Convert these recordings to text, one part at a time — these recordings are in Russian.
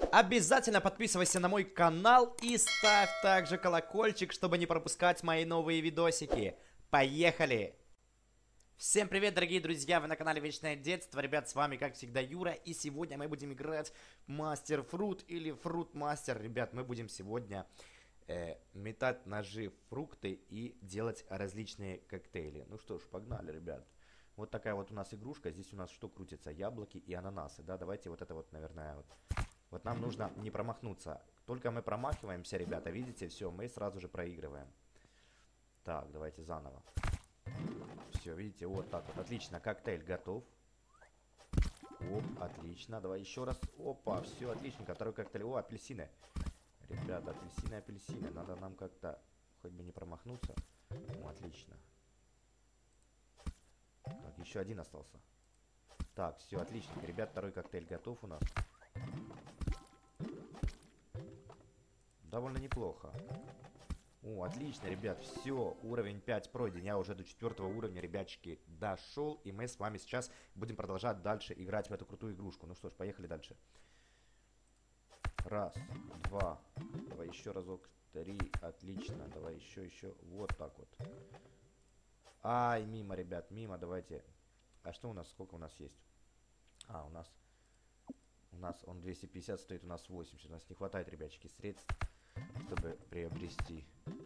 Обязательно подписывайся на мой канал и ставь также колокольчик, чтобы не пропускать мои новые видосики. Поехали! Всем привет, дорогие друзья, вы на канале Вечное Детство. Ребят, с вами, как всегда, Юра. И сегодня мы будем играть Мастер Фрут или Фрут Мастер. Ребят, мы будем сегодня метать ножи, фрукты и делать различные коктейли. Ну что ж, погнали, ребят. Вот такая вот у нас игрушка. Здесь у нас что крутится? Яблоки и ананасы, да? Давайте вот это вот, наверное, вот нам нужно не промахнуться. Только мы промахиваемся, ребята, видите, все, мы сразу же проигрываем. Так, давайте заново. Все, видите, вот так вот. Отлично, коктейль готов. Оп, отлично. Давай еще раз. Опа, все, отличненько. Второй коктейль. О, апельсины. Ребята, апельсины, апельсины. Надо нам как-то хоть бы не промахнуться. О, отлично. Так, еще один остался. Так, все, отлично. Ребят, второй коктейль готов у нас. Довольно неплохо. О, отлично, ребят, все, уровень 5 пройден. Я уже до 4 уровня, ребятчики, дошел. И мы с вами сейчас будем продолжать дальше играть в эту крутую игрушку. Ну что ж, поехали дальше. Раз, два. Давай еще разок. 3, отлично. Давай еще. Вот так вот. Ай, мимо, ребят, мимо, давайте. А что у нас, сколько у нас есть? А, у нас он 250 стоит, у нас 80. У нас не хватает, ребятчики, средств, чтобы приобрести.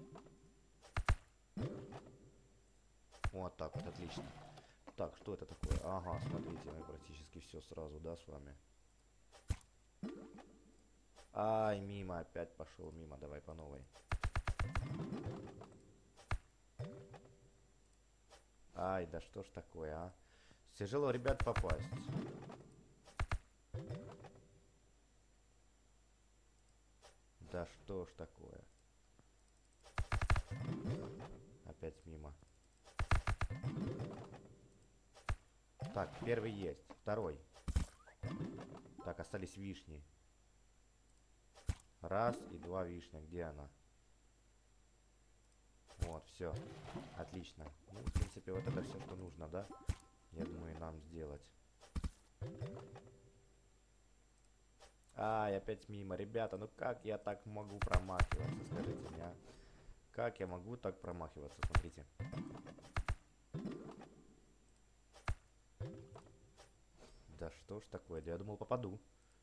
Вот так вот, отлично. Так, что это такое? Ага, смотрите, мы практически все сразу, да, с вами. Ай, мимо, опять пошел мимо, давай по новой. Ай, да что ж такое, а? Тяжело, ребят, попасть. Да что ж такое? Опять мимо. Так, первый есть. Второй. Так, остались вишни. Раз и два вишня. Где она? Вот, все. Отлично. Ну, в принципе, вот это все, что нужно, да? Я думаю, нам сделать. Ай, опять мимо. Ребята, ну как я так могу промахиваться? Скажите мне, а? Как я могу так промахиваться? Смотрите. Да что ж такое? Да я думал, попаду.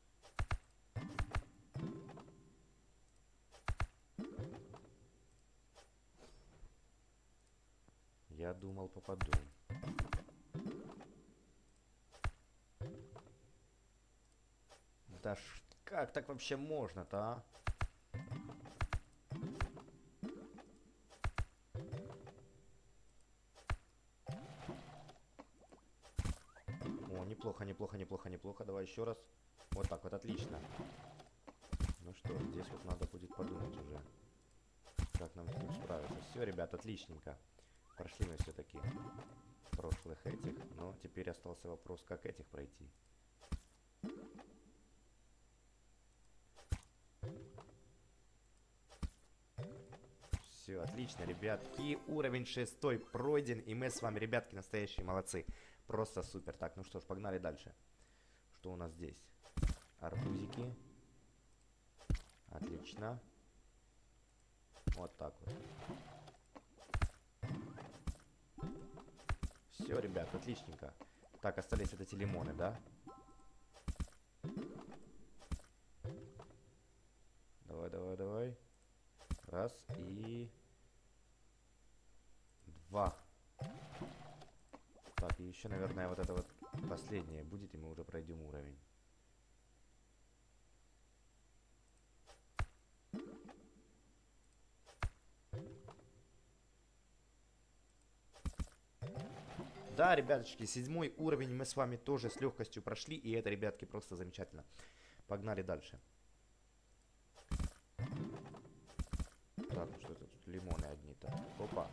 Я думал, попаду. Да как так вообще можно-то, а? О, неплохо, неплохо. Давай еще раз. Вот так вот, отлично. Ну что, здесь вот надо будет подумать уже, как нам с ним справиться. Все, ребят, отличненько. Прошли мы все-таки прошлых этих, но теперь остался вопрос, как этих пройти. Все, отлично, ребятки. Уровень 6 пройден, и мы с вами, ребятки, настоящие молодцы. Просто супер. Так, ну что ж, погнали дальше. Что у нас здесь? Арбузики. Отлично. Вот так вот. Все, ребят, отличненько. Так, остались вот эти лимоны, да? Давай. Раз и... два. Так, и еще, наверное, вот это вот последнее будет, и мы уже пройдем уровень. Да, ребяточки, 7 уровень мы с вами тоже с легкостью прошли, и это, ребятки, просто замечательно. Погнали дальше. Так, ну что это тут? Лимоны одни-то. Опа.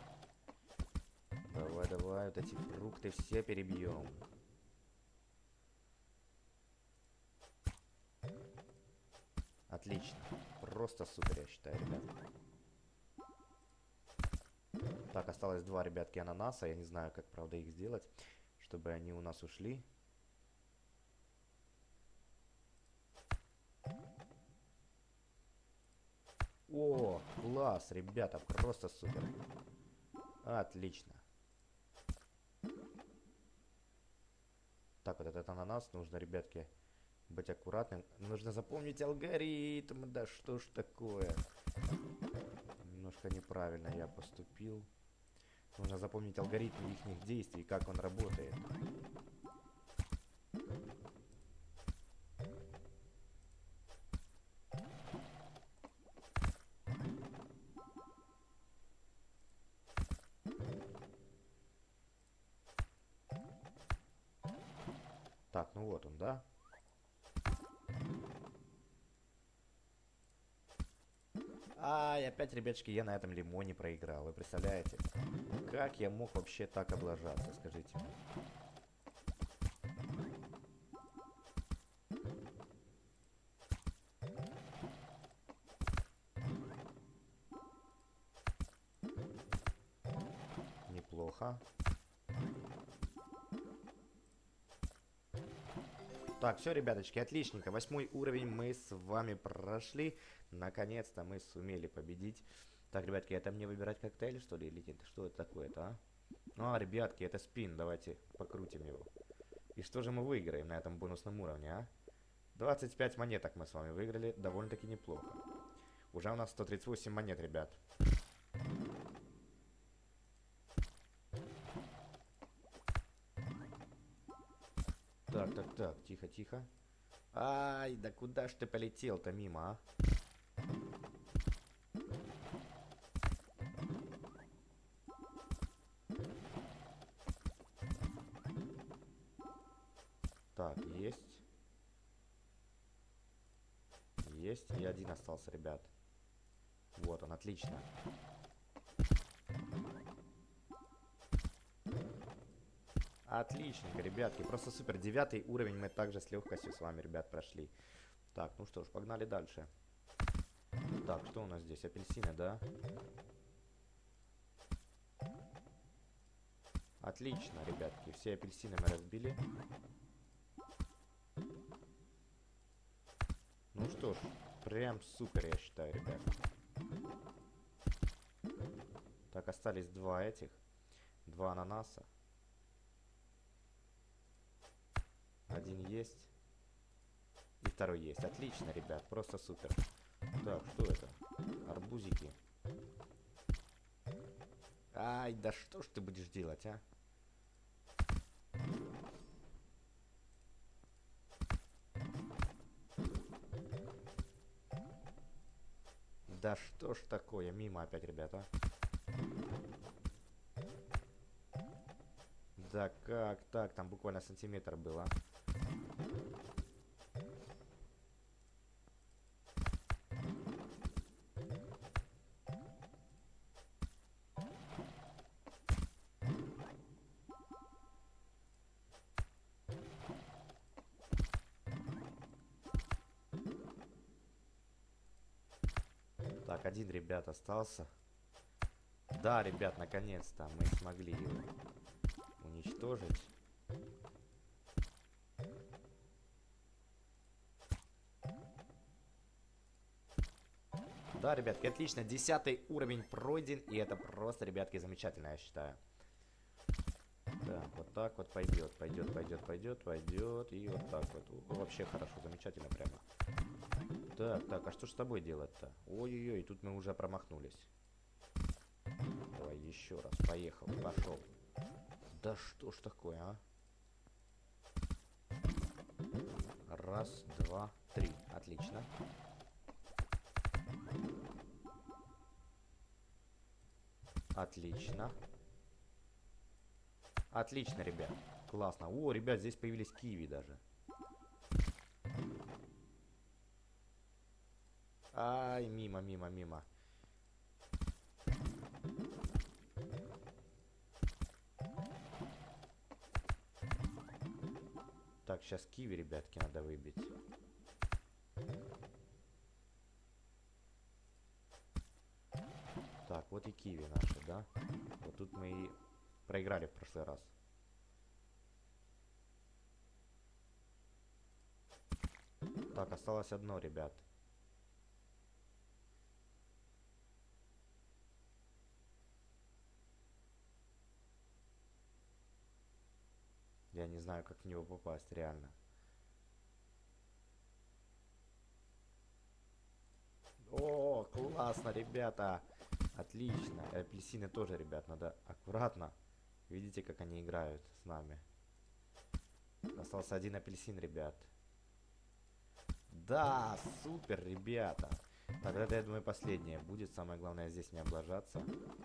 Давай, вот эти фрукты все перебьем. Отлично. Просто супер, я считаю, ребят. Так, осталось 2, ребятки, ананаса. Я не знаю, как, правда, их сделать, чтобы они у нас ушли. О, класс, ребята, просто супер. Отлично. Так, вот этот ананас нужно, ребятки, быть аккуратным. Нужно запомнить алгоритм. Да что ж такое? Немножко неправильно я поступил. Нужно запомнить алгоритм их действий, как он работает. Так, ну вот он, да? Ай, опять, ребятушки, я на этом лимоне проиграл. Вы представляете? Как я мог вообще так облажаться, скажите мне? Неплохо. Так, все, ребяточки, отличненько. 8 уровень мы с вами прошли. Наконец-то мы сумели победить. Так, ребятки, это мне выбирать коктейль, что ли, или нет? Что это такое-то, а? А, ребятки, это спин. Давайте покрутим его. И что же мы выиграем на этом бонусном уровне, а? 25 монеток мы с вами выиграли. Довольно-таки неплохо. Уже у нас 138 монет, ребят. Так, так, так, тихо, тихо. Ай, да куда ж ты полетел-то мимо, а? Так, есть. Есть. И один остался, ребят. Вот он, отлично. Отличненько, ребятки. Просто супер. 9 уровень мы также с легкостью с вами, ребят, прошли. Так, ну что ж, погнали дальше. Так, что у нас здесь? Апельсины, да? Отлично, ребятки. Все апельсины мы разбили. Ну что ж, прям супер, я считаю, ребят. Так, остались два этих. Два ананаса. Один есть. И второй есть. Отлично, ребят. Просто супер. Так, что это? Арбузики. Ай, да что ж ты будешь делать, а? Да что ж такое? Мимо опять, ребята. Да как так? Там буквально сантиметр было. Так, один, ребят, остался. Да, ребят, наконец-то мы смогли его уничтожить. Да, ребятки, отлично. 10 уровень пройден. И это просто, ребятки, замечательно, я считаю. Так вот пойдет. Пойдет. И вот так вот. Вообще хорошо, замечательно прямо. Так, а что ж с тобой делать-то? Ой-ой-ой, тут мы уже промахнулись. Давай еще раз. Поехал, пошел. Да что ж такое, а? Раз, два, три. Отлично. Отлично. Отлично, ребят. Классно. О, ребят, здесь появились киви даже. Ай, мимо. Так, сейчас киви, ребятки, надо выбить. Так, вот и киви наши, да? Вот тут мы и проиграли в прошлый раз. Так, осталось одно, ребят. знаю, как в него попасть, реально. О, классно, ребята. Отлично. И апельсины тоже, ребят, надо аккуратно. Видите, как они играют с нами. Остался один апельсин, ребят. Да, супер, ребята. Так, это, я думаю, последнее будет. Самое главное здесь не облажаться.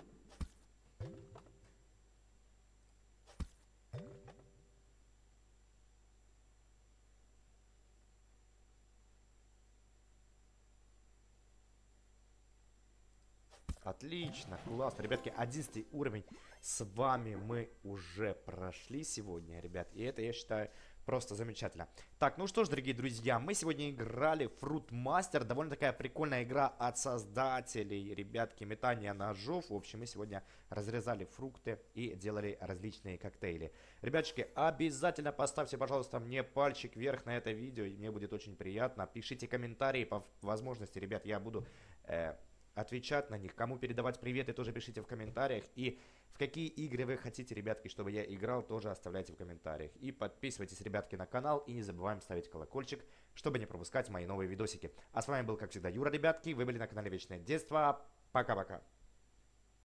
Отлично, классно. Ребятки, 11 уровень с вами мы уже прошли сегодня, ребят. И это, я считаю, просто замечательно. Так, ну что ж, дорогие друзья, мы сегодня играли Fruit Master. Довольно такая прикольная игра от создателей, ребятки, метания ножов. В общем, мы сегодня разрезали фрукты и делали различные коктейли. Ребяточки, обязательно поставьте, пожалуйста, мне пальчик вверх на это видео. И мне будет очень приятно. Пишите комментарии по возможности, ребят, я буду... отвечать на них. Кому передавать приветы, тоже пишите в комментариях. И в какие игры вы хотите, ребятки, чтобы я играл, тоже оставляйте в комментариях. И подписывайтесь, ребятки, на канал. И не забываем ставить колокольчик, чтобы не пропускать мои новые видосики. А с вами был, как всегда, Юра, ребятки. Вы были на канале Вечное Детство. Пока-пока.